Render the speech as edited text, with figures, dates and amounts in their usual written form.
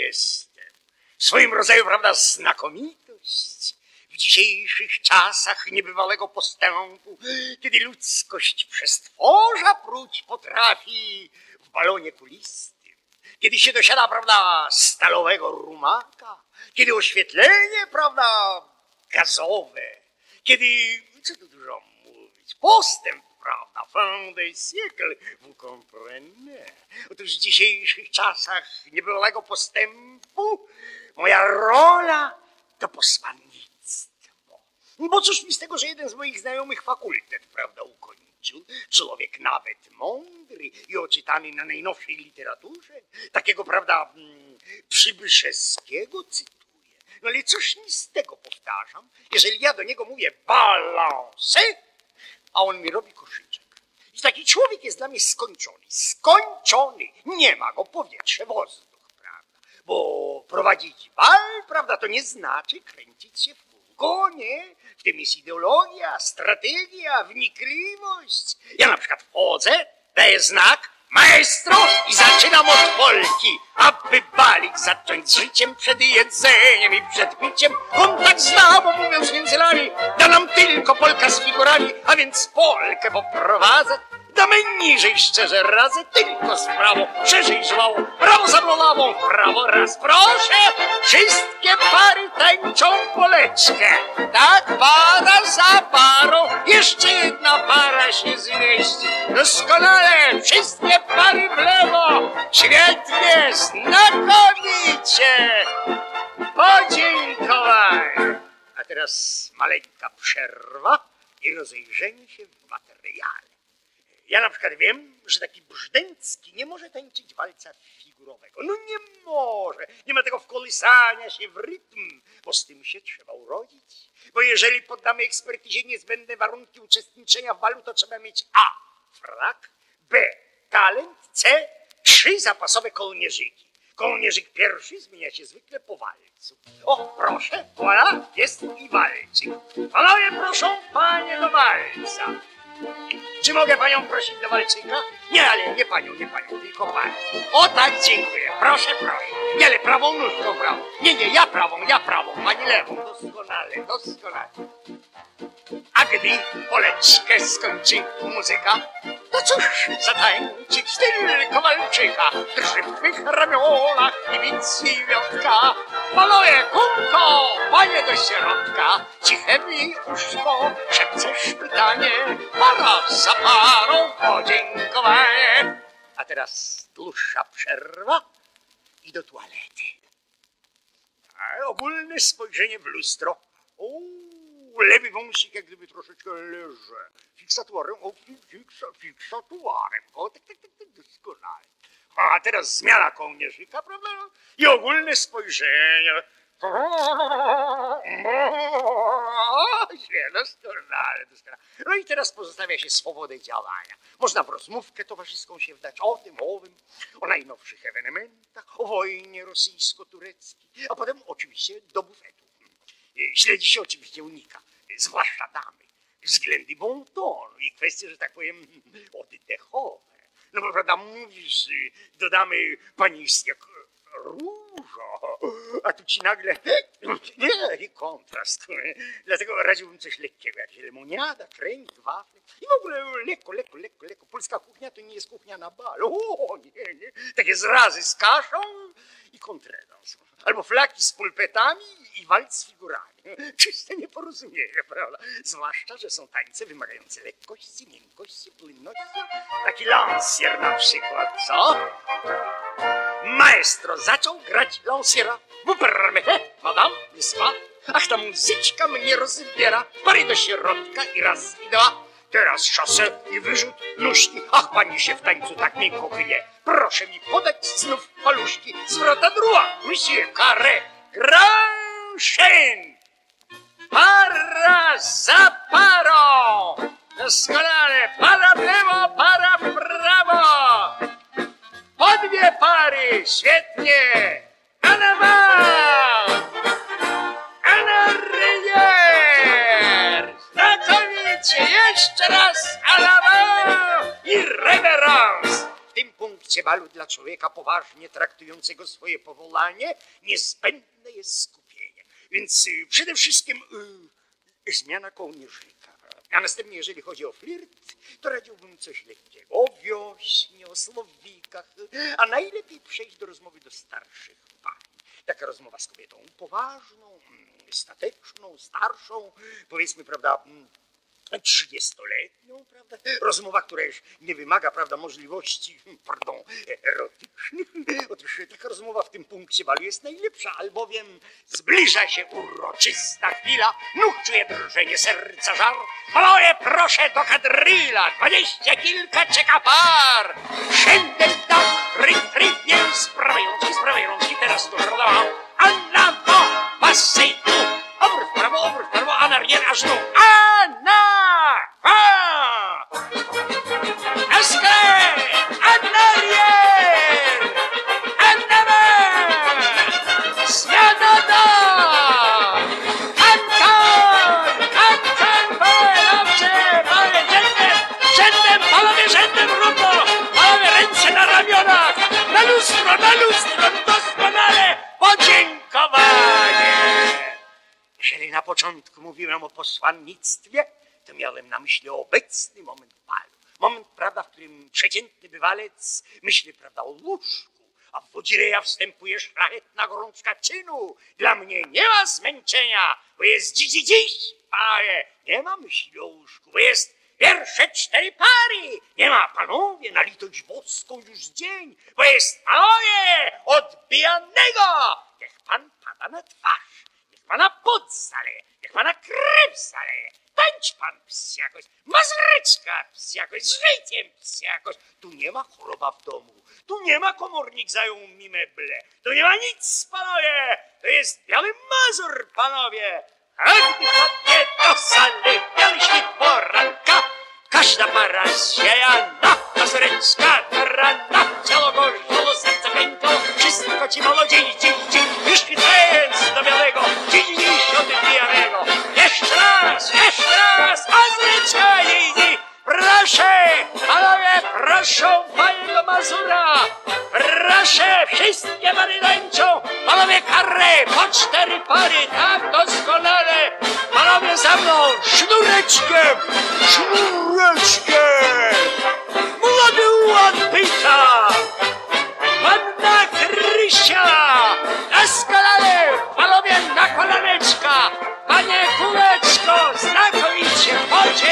jestem. W swoim rodzaju, prawda, znakomitość. W dzisiejszych czasach niebywałego postępu, kiedy ludzkość przez tworza pruć potrafi w balonie kulistym, kiedy się dosiada, prawda, stalowego rumaka, kiedy oświetlenie, prawda, gazowe, kiedy, co tu dużo mówić, postęp, prawda, fin de siècle, vous comprenez. Otóż w dzisiejszych czasach niebywałego postępu moja rola to posłannictwo. Bo cóż mi z tego, że jeden z moich znajomych fakultet, prawda, ukończył, człowiek nawet mądry i oczytany na najnowszej literaturze, takiego, prawda, Przybyszewskiego cytuje. No ale cóż mi z tego, powtarzam, jeżeli ja do niego mówię balance, a on mi robi koszyczek. I taki człowiek jest dla mnie skończony. Skończony. Nie ma go powietrze, wozduch, prawda. Bo prowadzić bal, prawda, to nie znaczy kręcić się w kółko, nie? W tym jest ideologia, strategia, wnikliwość. Ja na przykład wchodzę, daję znak, maestro, i zaczynam od Polki, aby balik zacząć z życiem przed jedzeniem i przed piciem. Kontakt z nami, mówiąc między nami, da nam tylko Polka z figurami, a więc Polkę poprowadzę. Damy niżej, szczerze radzę, tylko z prawo, szerzej żwało, prawo za lawą, prawo raz, proszę, wszystkie pary tańczą poleczkę. Tak, para za parą, jeszcze jedna para się zmieści. Doskonale, wszystkie pary w lewo, świetnie, znakomicie, podziękowanie. A teraz maleńka przerwa i rozejrzenie się w materiale. Ja na przykład wiem, że taki Brzdęcki nie może tańczyć walca figurowego. No nie może. Nie ma tego wkołysania się w rytm, bo z tym się trzeba urodzić. Bo jeżeli poddamy ekspertyzie niezbędne warunki uczestniczenia w balu, to trzeba mieć A. Frak, B. Talent, C. 3 zapasowe kołnierzyki. Kołnierzyk pierwszy zmienia się zwykle po walcu. O, proszę, voilà, jest i walczyk. Panowie proszą panie do walca. Czy mogę panią prosić do walczyka? Nie, ale nie panią, tylko panią. O tak, dziękuję. Proszę, proszę. Nie, ale prawą nóżką prawą. Nie, ja prawą, pani lewą. Doskonale, doskonale. A gdy Poleczkę skończy muzyka, to cóż zatańczyć tylko walczyka. Drży w twych ramionach i widz i wiotka. Maloje kółko, panie do środka. Ciche mi uszko, szepcesz pytanie. Para za parą, podziękowanie. A teraz dłuższa przerwa i do toalety. A ogólne spojrzenie w lustro. Lewy wąsik jak gdyby troszeczkę leży. Fiksatuarem, fiksatuarem. O, tak, doskonale. A teraz zmiana kołnierzyka, prawda? I ogólne spojrzenie. Doskonale. No i teraz pozostawia się swobodę działania. Można w rozmówkę towarzyską się wdać o tym, owym, o najnowszych ewenementach, o wojnie rosyjsko-tureckiej, a potem oczywiście do bufetu. Śledzi się oczywiście unika, zwłaszcza damy, względy bon tonu i kwestie, że tak powiem, oddechowe. No bo prawda, mówisz, dodamy pani jest jak różo, a tu ci nagle i kontrast. Dlatego radziłbym coś lekkiego, jak lemoniada, trening, wafle i w ogóle lekko. Polska kuchnia to nie jest kuchnia na bal. O, nie. Takie zrazy z kaszą i kontredans. Albo flaki z pulpetami i walc z figurami. Czyste nieporozumienie, prawda? Zwłaszcza, że są tańce wymagające lekkości, miękkości, płynności. Taki lancier na przykład, co? Maestro zaczął grać lanciera. Vous permettez, madame, n'est-ce pas? Ach, ta muzyczka mnie rozbiera. Pary do środka i raz, i dwa. Teraz szosę i wyrzut nóżki. Ach, pani się w tańcu tak miękko kryje. Proszę mi podać znów paluszki. Zwrota druga, monsieur carré. Grand chaîne. Para za parą. Doskonale. Para w lewo, para w prawo. Po 2 pary. Świetnie. En avant. En arrière. Znakomicie. Jeszcze raz. En avant. I reverence. W tym punkcie balu dla człowieka poważnie traktującego swoje powołanie niezbędne jest skupienie. Więc przede wszystkim zmiana kołnierzyka. A następnie, jeżeli chodzi o flirt, to radziłbym coś lekkiego. O wiośnie, o słowikach, a najlepiej przejść do rozmowy do starszych pań. Taka rozmowa z kobietą poważną, stateczną, starszą, powiedzmy, prawda, 30-letnią, prawda? Rozmowa, która już nie wymaga, prawda, możliwości, erotycznych. Otóż taka rozmowa w tym punkcie balu jest najlepsza, albowiem zbliża się uroczysta chwila. Nóg czuje drżenie serca żar. Panowie, proszę do kadryla, 20 kilka czeka par. Szendel tak, rytm, sprawający, teraz to żadała. Anna, bo, pasej tu, obrót w prawo, a na rien, aż tu. Anna! A! Esque! Anarier! Anneme! Zmianada! Kankan! Panowie, rzędem, panowie, rzędem równo! Panowie, ręce na ramionach! Na lustro, doskonale! Podziękowanie! Jeżeli na początku mówiłem o posłannictwie, to miałem na myśli obecny moment balu. Moment, prawda, w którym przeciętny bywalec myśli, prawda, o łóżku, a w wodzireja wstępuje szlachetna gorączka czynu. Dla mnie nie ma zmęczenia, bo jest dziś, panowie, nie ma myśli o łóżku, bo jest pierwsze 4 pary. Nie ma, panowie, na litość boską już dzień, bo jest, panowie, odbijanego. Niech pan pada na twarz, niech pana pot zaleje, niech pana krew zaleje. Tańcz pan psiakość, mazureczka psiakość, z życiem psiakość. Tu nie ma choroba w domu, tu nie ma komornik zajął mi meble, tu nie ma nic, panowie, to jest biały Mazur, panowie. A gdy padnie do sali biały świt poranka, każda para zsiejana, mazureczka tarana, ciało gorzało, serce pękło, wszystko ci malo dziś, wyszkwitając do białego, dziś odbijanego. Jeszcze raz, mazureczka jej, proszę, panowie, proszę paniego Mazura, proszę, wszystkie pary tańczą, panowie karę, po 4 pary, tak doskonale, panowie za mną, sznureczkiem, młody ułan pyta, panna Krysia, doskonale, panowie na kolaneczka, panie kółeczko, znakomicie, chodźcie.